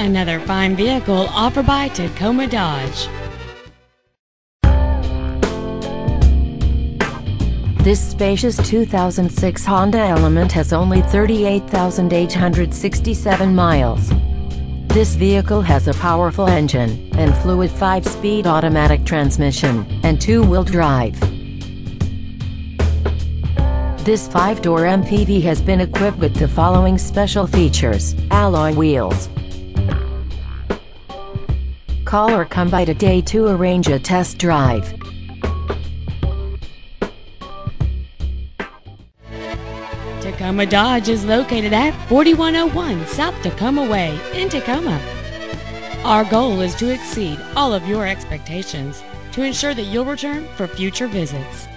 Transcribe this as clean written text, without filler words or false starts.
Another fine vehicle offered by Tacoma Dodge. This spacious 2006 Honda Element has only 38,867 miles. This vehicle has a powerful engine and fluid 5-speed automatic transmission and 2-wheel drive. This 5-door MPV has been equipped with the following special features: alloy wheels. Call or come by today to arrange a test drive. Tacoma Dodge is located at 4101 South Tacoma Way in Tacoma. Our goal is to exceed all of your expectations to ensure that you'll return for future visits.